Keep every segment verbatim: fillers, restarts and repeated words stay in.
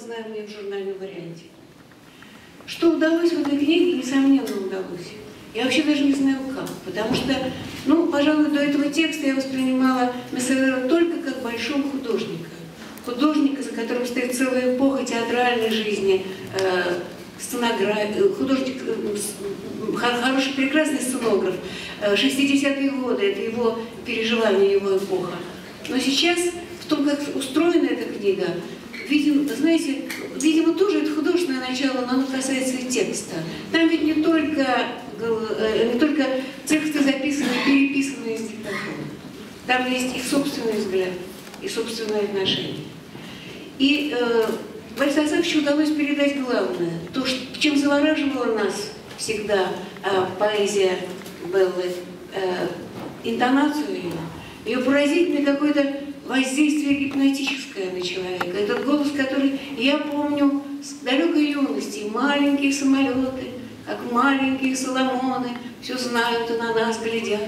знаем ее в журнальном варианте. Что удалось в этой книге, несомненно, удалось. Я вообще даже не знаю как, потому что, ну, пожалуй, до этого текста я воспринимала Мессерера только как большого художника. Художника, за которым стоит целая эпоха театральной жизни, э, сценографии, художник, э, хороший, прекрасный сценограф. Э, шестидесятые годы, это его переживание, его эпоха. Но сейчас, в том, как устроена эта книга, видимо, знаете, видимо, тоже это художественное начало, но оно касается и текста. Там ведь не только, не только тексты записаны, переписаны из диктофона. Там есть их собственный взгляд, и собственное отношение. И э, Борису Асафьевичу удалось передать главное, то, что, чем завораживала нас всегда э, поэзия Беллы, э, интонацию ее, ее поразительное какое-то воздействие гипнотическое на человека. Этот голос, который я помню с далекой юности. Маленькие самолеты, как маленькие соломоны, все знают и на нас глядят.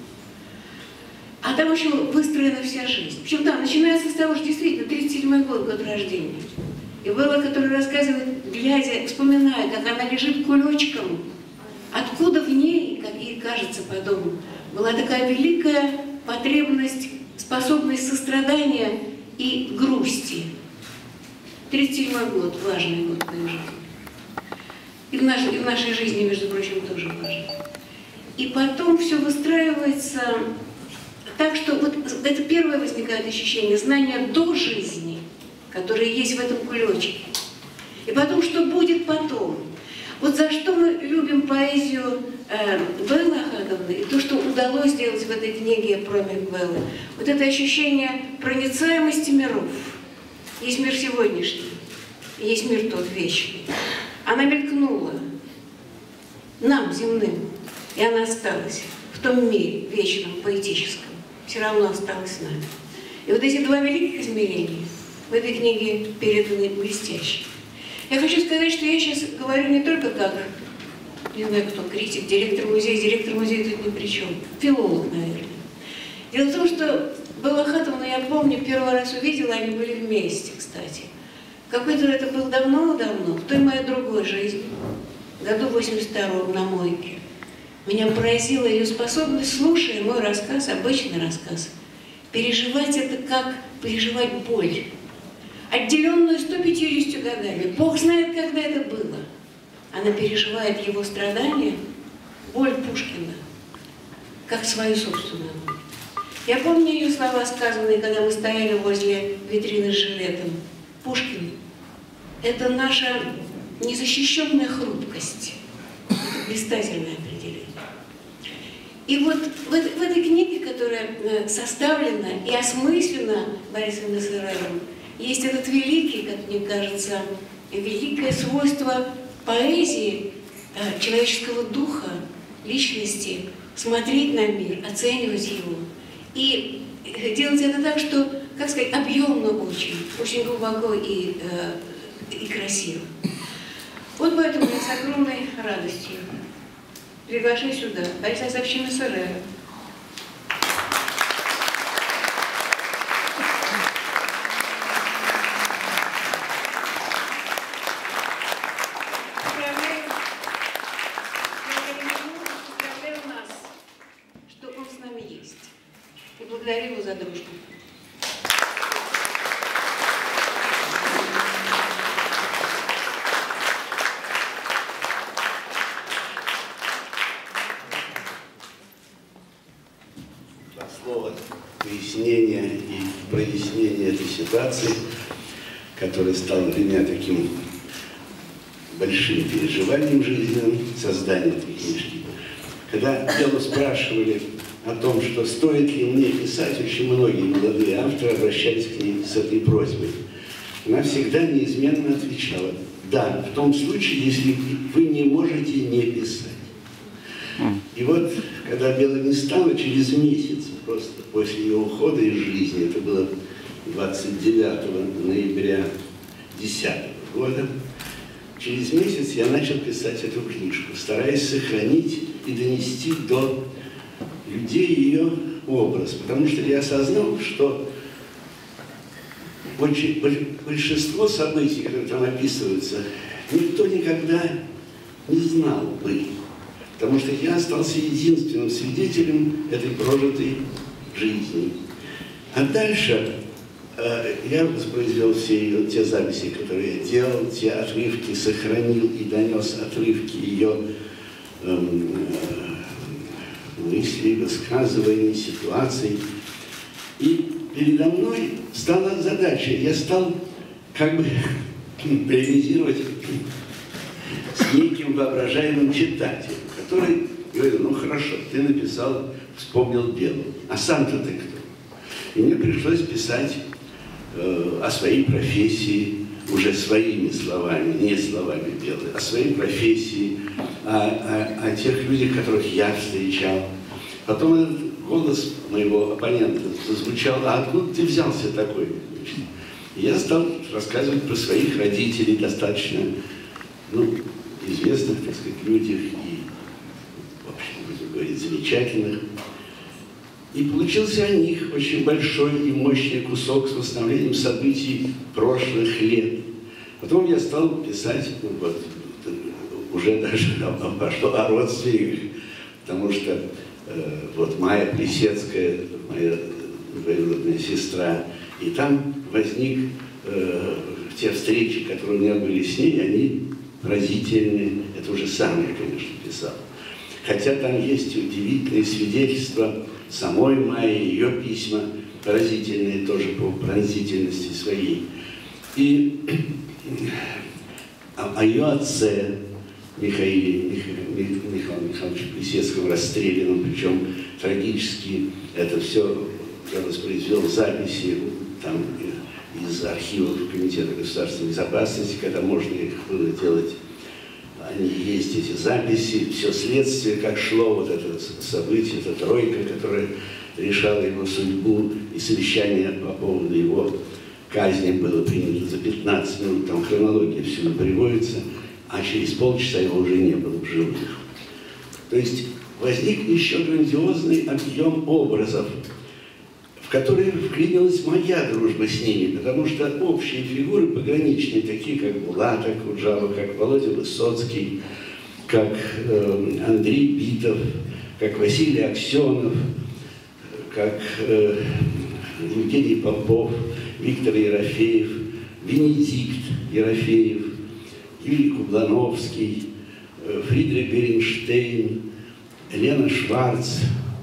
А там еще выстроена вся жизнь. Причем там начинается с того, что действительно тридцать седьмой год, год рождения. И Белла, которая рассказывает, глядя, вспоминая, как она лежит кулечком, откуда в ней, как ей кажется потом, была такая великая потребность, способность сострадания и грусти. тридцать седьмой год, важный год в моей жизни. И в, нашей, и в нашей жизни, между прочим, тоже важный. И потом все выстраивается так, что вот это первое возникает ощущение знания до жизни, которое есть в этом кулечке. И потом, что будет потом. Вот за что мы любим поэзию э, Беллы Ахатовны и то, что удалось сделать в этой книге про мир Беллы. Вот это ощущение проницаемости миров. Есть мир сегодняшний, есть мир тот вечный. Она мелькнула нам, земным, и она осталась в том мире вечном, поэтическом. Все равно осталась с нами. И вот эти два великих измерения в этой книге переданы блестяще. Я хочу сказать, что я сейчас говорю не только как, не знаю, кто, критик, директор музея, директор музея тут ни при чем, филолог, наверное. Дело в том, что Белла Ахатовна, я помню, первый раз увидела, они были вместе, кстати. Какой-то это был давно-давно, в той моей другой жизни, году восемьдесят втором на мойке. Меня поразила ее способность, слушая мой рассказ, обычный рассказ, переживать это как переживать боль. Отделенную сто пятьюдесятью годами. Бог знает, когда это было. Она переживает его страдания, боль Пушкина, как свою собственную боль. Я помню ее слова, сказанные, когда мы стояли возле витрины с жилетом. Пушкин – это наша незащищенная хрупкость. Это блистательное определение. И вот в этой, в этой книге, которая составлена и осмыслена Борисом Мессерером, есть этот великий, как мне кажется, великое свойство поэзии, человеческого духа, личности, смотреть на мир, оценивать его. И делать это так, что, как сказать, объемно очень, очень глубоко и, и красиво. Вот поэтому я с огромной радостью приглашаю сюда Бориса Асафьевича Мессерера. Благодарю его за дружбу. Два слова пояснения и прояснения этой ситуации, которая стала для меня таким большим переживанием жизненным, создание этой книжки. Когда Беллу спрашивали о том, что стоит ли мне писать, очень многие молодые авторы обращались к ней с этой просьбой. Она всегда неизменно отвечала: да, в том случае, если вы не можете не писать. И вот, когда Белла не стала, через месяц, просто после ее ухода из жизни, это было двадцать девятого ноября две тысячи десятого года, через месяц я начал писать эту книжку, стараясь сохранить и донести до людей ее образ, потому что я осознал, что очень, большинство событий, которые там описываются, никто никогда не знал бы. Потому что я остался единственным свидетелем этой прожитой жизни. А дальше э, я воспроизвел все ее, те записи, которые я делал, те отрывки, сохранил и донес отрывки ее э, э, мыслей, высказываний, ситуаций. И передо мной стала задача. Я стал как бы полемизировать с неким воображаемым читателем, который говорил: ну хорошо, ты написал, вспомнил Белую, а сам-то ты кто? И мне пришлось писать э, о своей профессии, уже своими словами, не словами Белой, о своей профессии, о, о, о тех людях, которых я встречал. Потом этот голос моего оппонента зазвучал: а откуда ты взялся такой? И я стал рассказывать про своих родителей, достаточно, ну, известных, так сказать, людях и, в общем, будем говорить, замечательных. И получился о них очень большой и мощный кусок с восстановлением событий прошлых лет. Потом я стал писать, ну, вот, уже даже пошло о родственниках, потому что э, вот Майя Плесецкая, моя двоюродная сестра, и там возник э, те встречи, которые у меня были с ней, они поразительные. Это уже сам я, конечно, писал. Хотя там есть удивительные свидетельства самой Майи, ее письма, поразительные тоже по пронзительности своей. И о, о ее отце Михаиле, Михаиле Михайловиче Плесецком, расстрелянном, причем трагически это все я воспроизвел записи там из архивов Комитета государственной безопасности, когда можно их было делать. Они есть, эти записи, все следствие, как шло вот это событие, эта тройка, которая решала его судьбу, и совещание по поводу его казни было принято за пятнадцать минут, там хронология всюду приводится, а через полчаса его уже не было в живых. То есть возник еще грандиозный объем образов, в которые вклинилась моя дружба с ними, потому что общие фигуры пограничные, такие как Булата Куджава, как Володя Высоцкий, как э, Андрей Битов, как Василий Аксенов, как э, Евгений Попов, Виктор Ерофеев, Венедикт Ерофеев, Юрий Кублановский, э, Фридрих Беренштейн, Елена Шварц.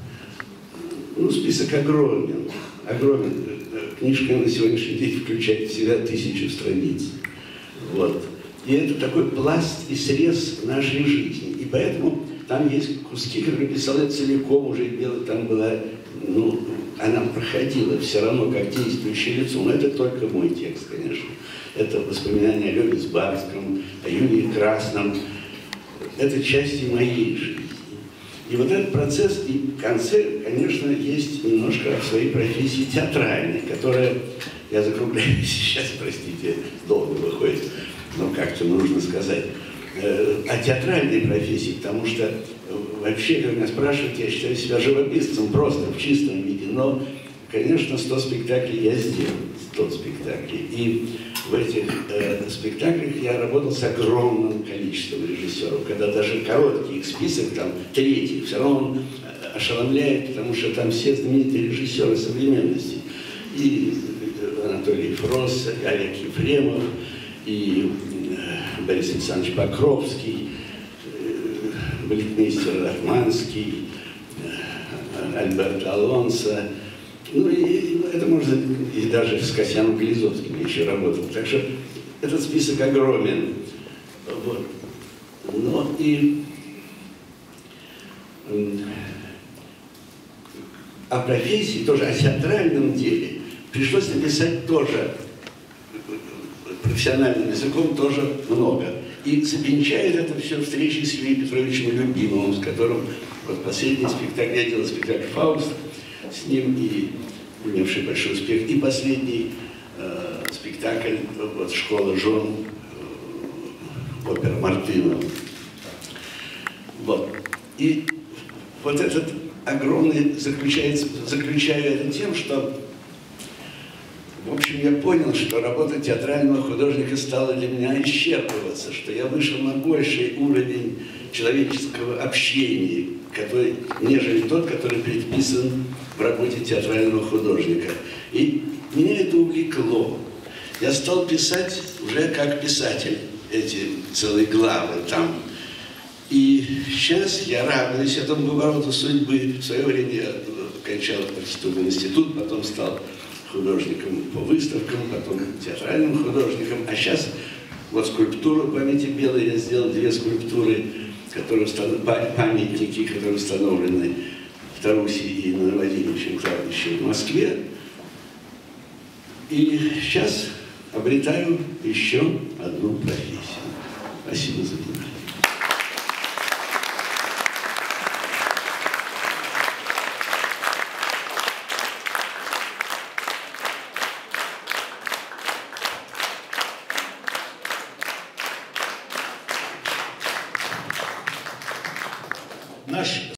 Ну, список огромен, огромен. Книжка на сегодняшний день включает в себя тысячу страниц. Вот. И это такой пласт и срез нашей жизни. И поэтому там есть куски, которые писал я целиком, уже Белая там была, ну, она проходила все равно как действующее лицо. Но это только мой текст, конечно. Это воспоминания о Леве Сбарском, о Юрии Красном. Это части моей жизни. И вот этот процесс, и в конце, конечно, есть немножко о своей профессии театральной, которая, я закругляю сейчас, простите, долго выходит, но как-то нужно сказать, э, о театральной профессии, потому что вообще, когда меня спрашивают, я считаю себя живописцем просто в чистом виде, но, конечно, сто спектаклей я сделал, сто спектаклей. И в этих э, спектаклях я работал с огромным количеством режиссеров, когда даже короткий их список, там, третий, все равно он ошеломляет, потому что там все знаменитые режиссеры современности. И Анатолий Фрос, и Олег Ефремов, и э, Борис Александрович Покровский, э, балетмейстер Рахманский, э, Альберт Алонсо. Ну, и это можно, и даже с Касьяном Глизовским еще работал. Так что этот список огромен. Вот. Но и о профессии, тоже о театральном деле пришлось написать тоже профессиональным языком тоже много. И совмещает это все встречи с Юрием Петровичем Любимовым, с которым вот последний спектакль, я делал спектакль «Фауст», с ним и имевший большой успех. И последний э, спектакль, вот, «Школа жен», э, опера Мартынова. Вот. И вот этот огромный заключается, заключаю это тем, что, в общем, общем, я понял, что работа театрального художника стала для меня исчерпываться, что я вышел на больший уровень человеческого общения, который, нежели тот, который предписан в работе театрального художника. И меня это увлекло. Я стал писать уже как писатель эти целые главы там. И сейчас я радуюсь этому повороту судьбы. В свое время я кончал архитектурный институт, потом стал художником по выставкам, потом театральным художником. А сейчас вот скульптуру памяти белой я сделал, две скульптуры, которые установ... памятники, которые установлены в Тарусе и на Владимировичем кладбище в Москве. И сейчас обретаю еще одну профессию. Спасибо за внимание. Наш